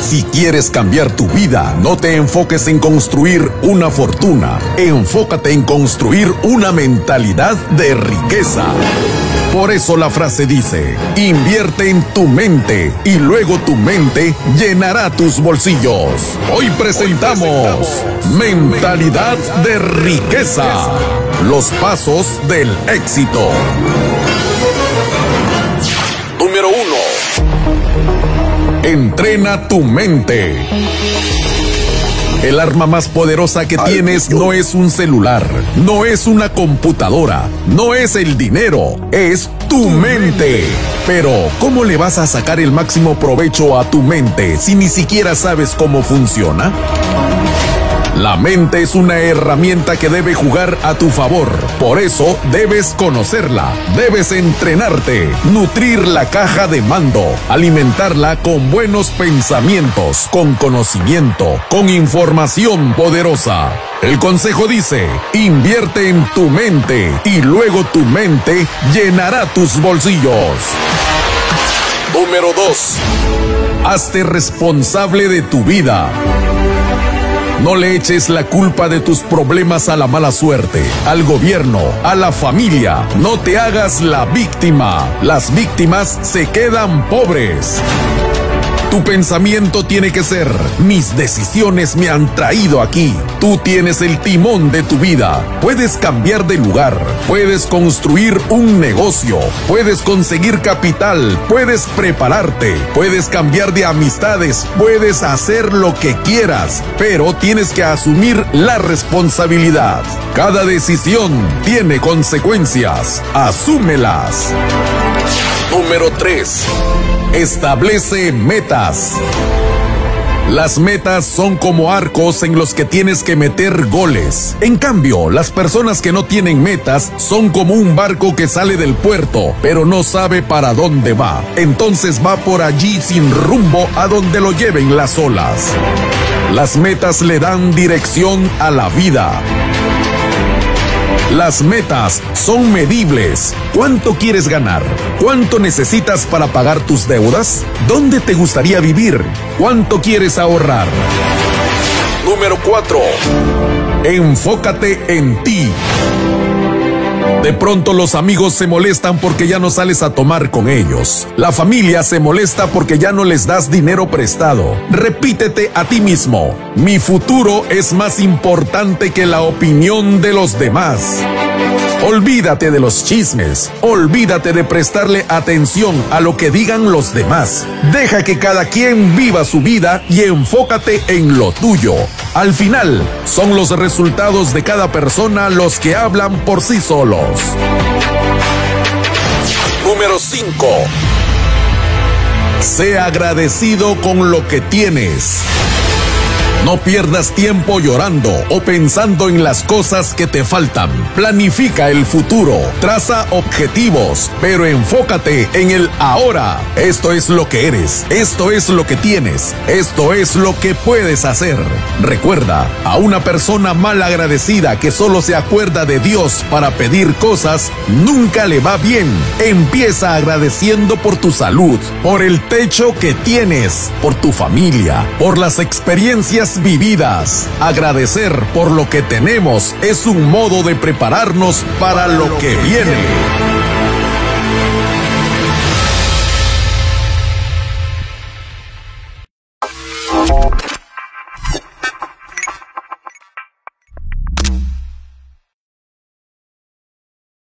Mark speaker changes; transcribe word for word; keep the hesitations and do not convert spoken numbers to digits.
Speaker 1: Si quieres cambiar tu vida, no te enfoques en construir una fortuna. Enfócate en construir una mentalidad de riqueza. Por eso la frase dice, invierte en tu mente y luego tu mente llenará tus bolsillos. Hoy presentamos, Hoy presentamos Mentalidad de Riqueza. Los pasos del éxito. Número uno. Entrena tu mente. El arma más poderosa que tienes no es un celular, no es una computadora, no es el dinero, es tu mente. Pero, ¿cómo le vas a sacar el máximo provecho a tu mente si ni siquiera sabes cómo funciona? La mente es una herramienta que debe jugar a tu favor. Por eso debes conocerla, debes entrenarte, nutrir la caja de mando, alimentarla con buenos pensamientos, con conocimiento, con información poderosa. El consejo dice, invierte en tu mente y luego tu mente llenará tus bolsillos. Número dos. Hazte responsable de tu vida. No le eches la culpa de tus problemas a la mala suerte, al gobierno, a la familia. No te hagas la víctima. Las víctimas se quedan pobres. Tu pensamiento tiene que ser, mis decisiones me han traído aquí. Tú tienes el timón de tu vida. Puedes cambiar de lugar, puedes construir un negocio, puedes conseguir capital, puedes prepararte, puedes cambiar de amistades, puedes hacer lo que quieras, pero tienes que asumir la responsabilidad. Cada decisión tiene consecuencias. Asúmelas. Número tres. Establece metas. Las metas son como arcos en los que tienes que meter goles. En cambio, las personas que no tienen metas son como un barco que sale del puerto, pero no sabe para dónde va. Entonces va por allí sin rumbo a donde lo lleven las olas. Las metas le dan dirección a la vida. Las metas son medibles. ¿Cuánto quieres ganar? ¿Cuánto necesitas para pagar tus deudas? ¿Dónde te gustaría vivir? ¿Cuánto quieres ahorrar? Número cuatro. Enfócate en ti. De pronto los amigos se molestan porque ya no sales a tomar con ellos. La familia se molesta porque ya no les das dinero prestado. Repítete a ti mismo, mi futuro es más importante que la opinión de los demás. Olvídate de los chismes, olvídate de prestarle atención a lo que digan los demás. Deja que cada quien viva su vida y enfócate en lo tuyo. Al final, son los resultados de cada persona los que hablan por sí solos. Número cinco. Sé agradecido con lo que tienes. No pierdas tiempo llorando o pensando en las cosas que te faltan. Planifica el futuro, traza objetivos, pero enfócate en el ahora. Esto es lo que eres, esto es lo que tienes, esto es lo que puedes hacer. Recuerda, a una persona mal agradecida que solo se acuerda de Dios para pedir cosas, nunca le va bien. Empieza agradeciendo por tu salud, por el techo que tienes, por tu familia, por las experiencias vividas. Agradecer por lo que tenemos es un modo de prepararnos para lo que viene.